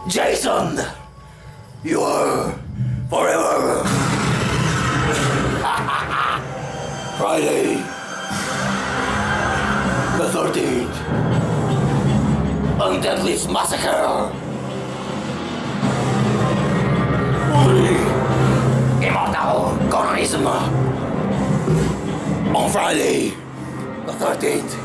Jason, you are forever. Friday the 13th. Undeadliest Massacre. Immortal Colonism. On Friday the 13th.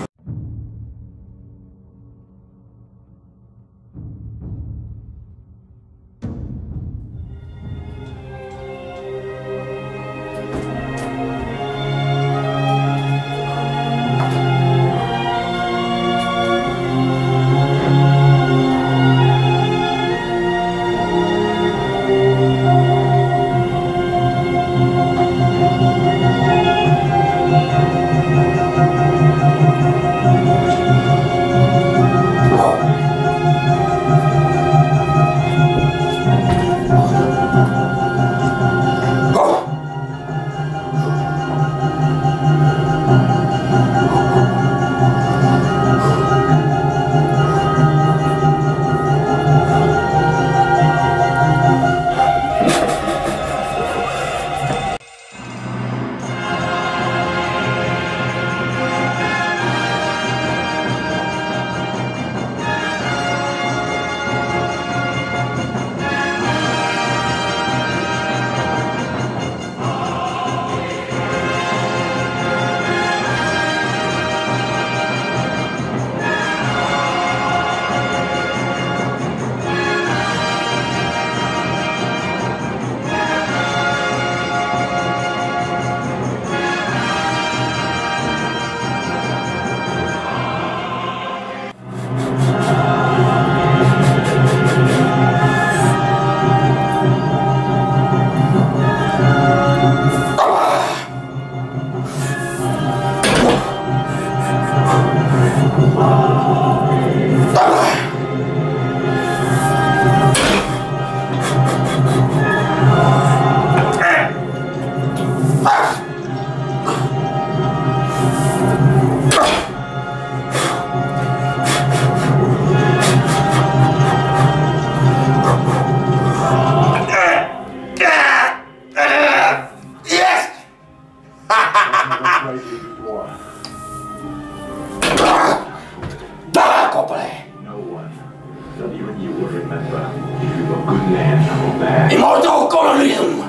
That even you will remember if you were good man or bad. Immortal Colonism!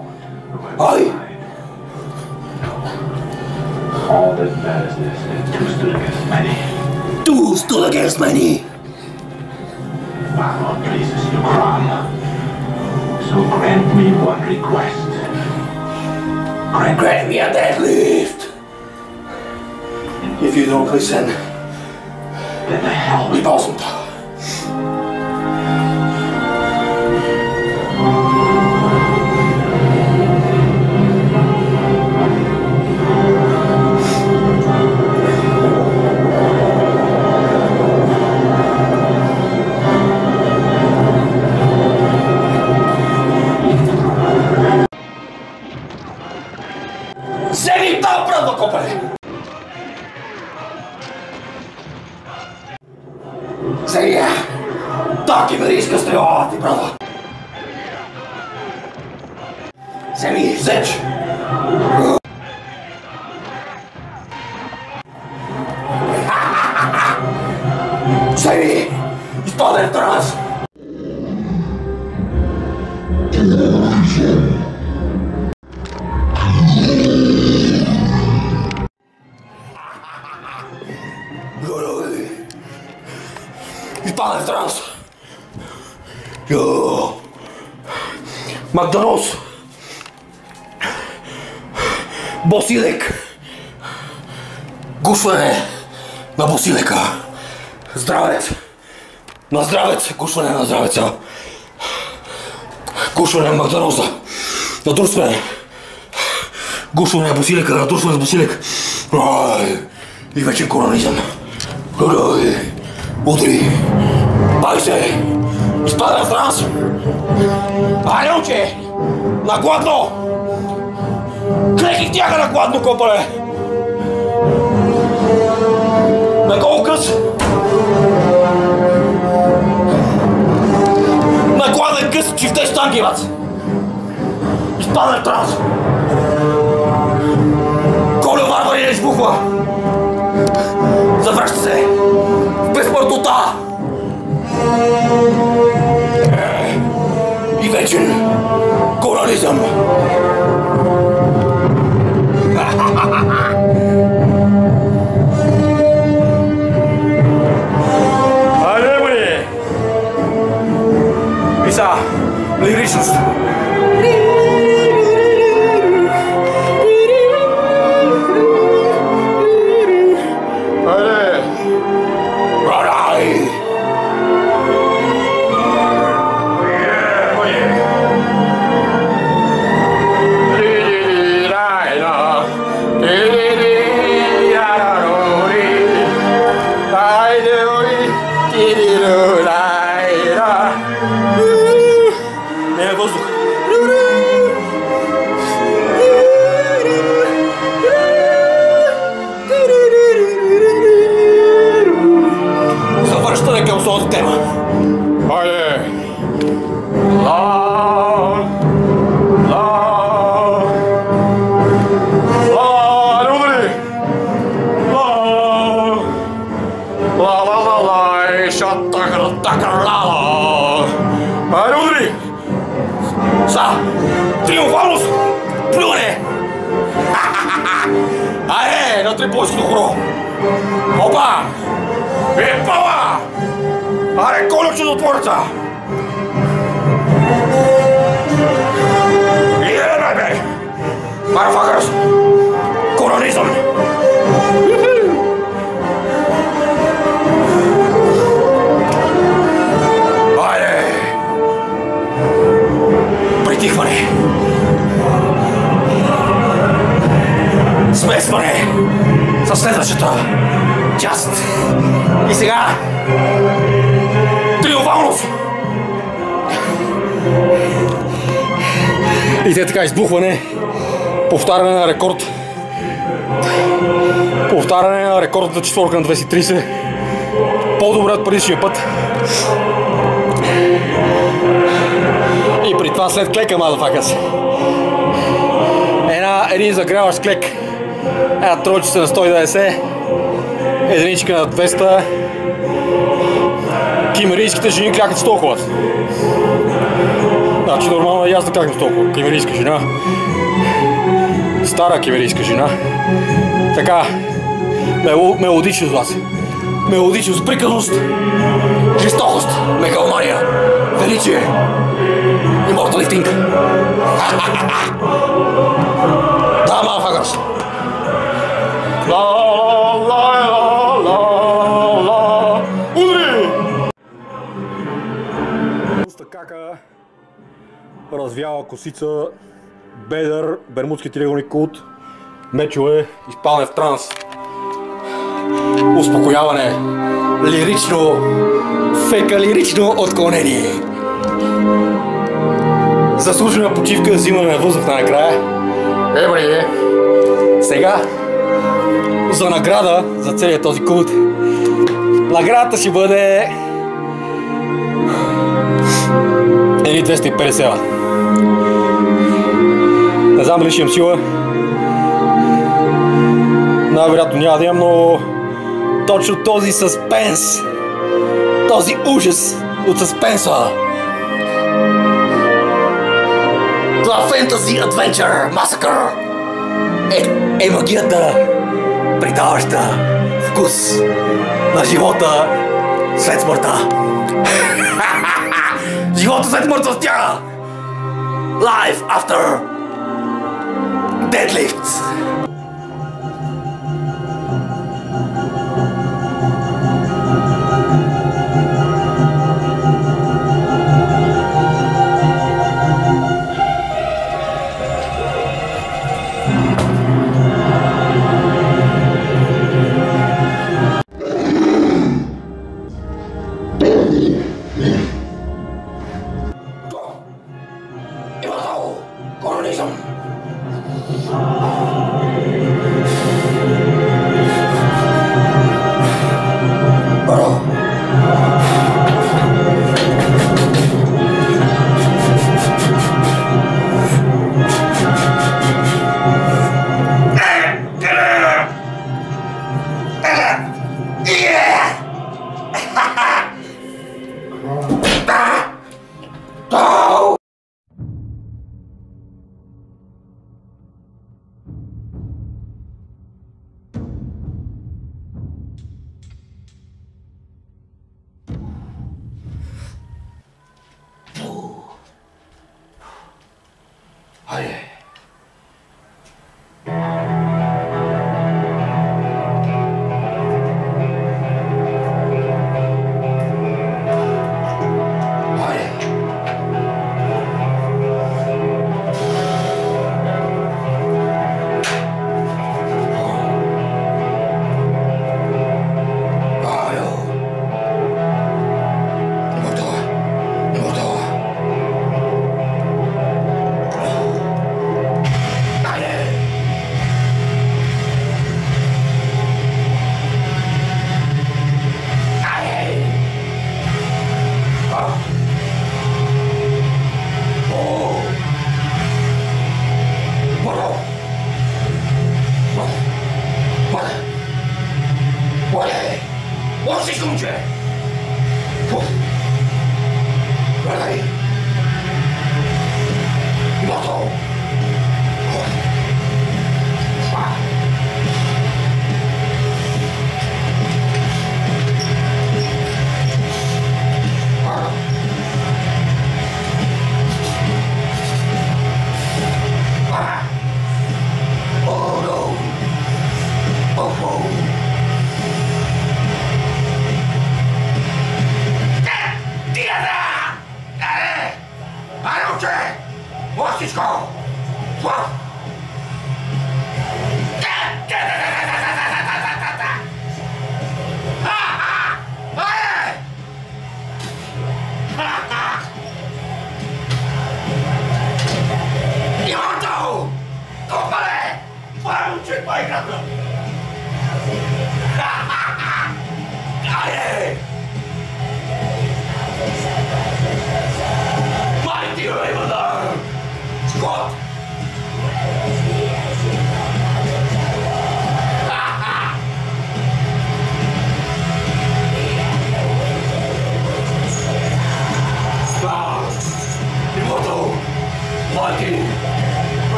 All that matters is two stood against many. Two stood against many. My Lord places your crown. So grant me one request. Grant me a deadlift. If you don't listen, Then the hell we doesn't. Sei tá pronto, compadre? Sei, taki mi riskas trijāti, brother. Semi, zeč. Semi, izpādēr trās. Izpādēr trās. Jo. McDonald's. Bosilik. Gušvané na Bosilika. Zdravec. Na zdravec. Gušvané na zdravec. Gušvané McDonald'sa. Na Tursvané. Gušvané Bosilika. Na Tursvané Bosilik. I večer kolonizam. Udri. Pajse. Spada z nás. Aňovče. Na kładno. Klekik tiaga na kładno, kopale. Na kołkos. гибац! Изпадна в транс! Колю Варвари не избухва! Завръща се в безсмъртнота! И вечен колонизъм! Айде, бъде! Писа, лиричност! Айде! Радай! Не е въздух. Завръщане към основната тема. Хайде! Не удари! Айде удари! Са! Триумфалност! Плюне! Айде! На трипойското хоро! Опа! Епала! Аре, Колю чудотвореца! Идеме, бе! Марафакърс! Колонизъм! Айде! Притихване! Смесване! Със следващата част! И сега! Триумфалност! И те така избухване, повтаряне на рекорд. Повтаряне на рекордната четворка на 230. По-добре от предишния път. И при това след клека, мазафакъс. Един загряващ клек. Една тройчица на 190. Единичка на 200. Кимерийските жени клякат с толкова. Значи нормално е ясно как с толкова. Кимерийска жена. Стара кимерийска жена. Така. Мелодичност, вас. Мелодичност, приказност. Жестокост. Мегалмания. Величие. Immortal lifting. Да, motherfuckers. Удари! Пуста кака, развяла косица, бедър, бермудски триъгълник култ, мечове, изпадане в транс, успокояване, лирично, фекалирично отклонение. Заслужена почивка, взимане на въздух накрая. Бре! Сега, за награда за целият този култ, наградата ще бъде едни 250 лева. Не знам дали ще имам сила. Най-вероятно няма да имам, но точно този съспенс, този ужас от съспенса, това фентази адвенчър масакър е магията, придаваща вкус на живота след смъртта. Живота след мъртвостта! Life after deadlift! Colonizam. Bro. Vale.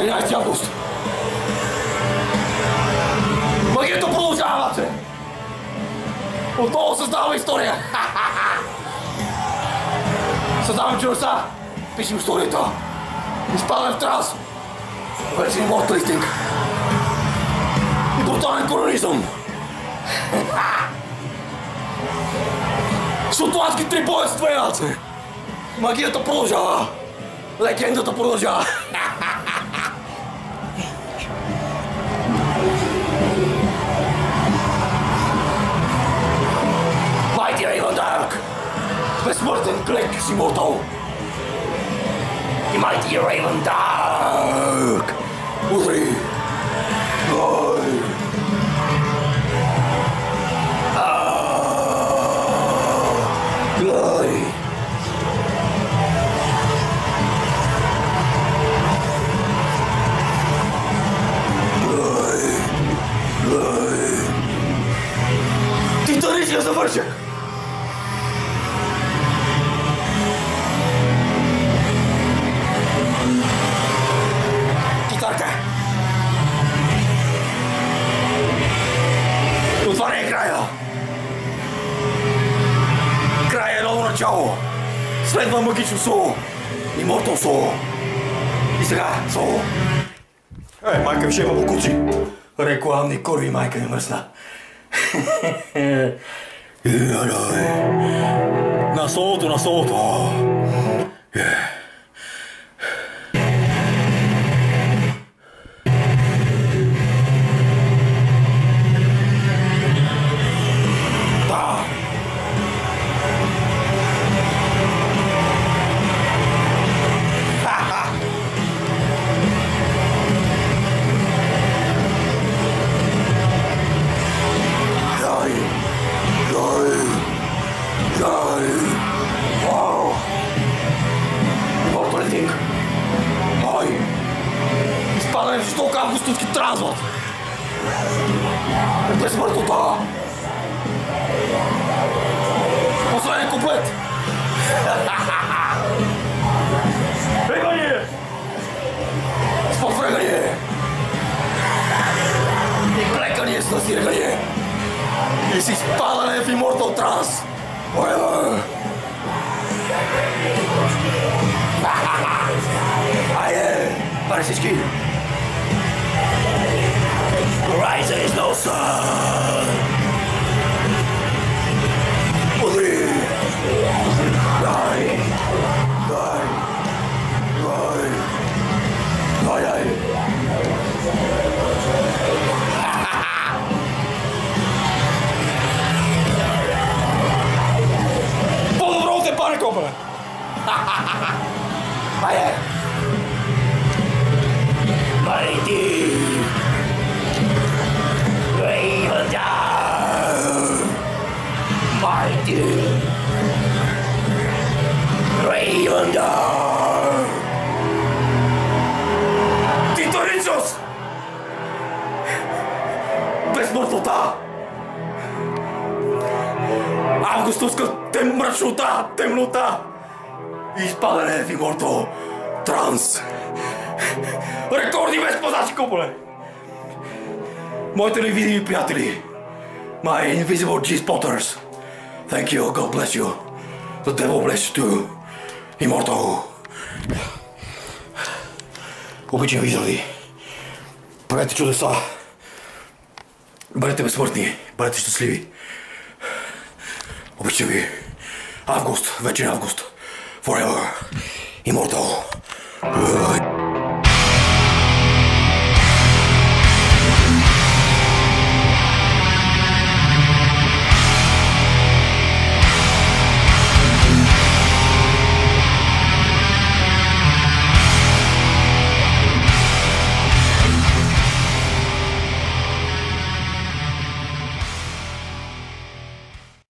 13 август. Магията продължава, бате! Отново създаваме история! Създаваме чудеса! Пишем историята! Изпадаме в транс! Вече Immortal Listing! И брутален колонизъм! Шотландски трибойства, бате! Магията продължава! Легендата продължава! Mighty Raven Dark! Безсмъртен клек с Immortal! И Mighty Raven Dark! Удри! Ой! Ой! Титаничния завършек! Китарка! Но това не е края! Края е ново начало! Следва магично соло! Immortal соло! И сега соло! Майка ми ще има бокуци! Рекламни курви, майка ми мръсна! На солото, на солото! Изпадане в жестока августовски транспорт! Безсмъртнота! Последен комплет! Регание! Спофрегание! И клекание с насирегание! И с изпадане в Immortal Trance! Пare всички! Horizon is no sun! Удри! Дай! Дай! Дай! Дай! Дай! По-добро от епане, копеле! Айде! Mighty Raven Dark! Mighty Raven Dark! Титаничност! Безсмъртнота! Августовска мрачнота, темнота! И изпадане в Immortal Trance! Рекорди без познати, куполе! Моите невидими приятели! My invisible G-spotters! Thank you, God bless you! The devil bless you too! Immortal! Обичам ви, заради! Правете чудеса! Бъдете безсмъртни! Бъдете щастливи! Обичам ви! Август! Вече август! Forever! Immortal!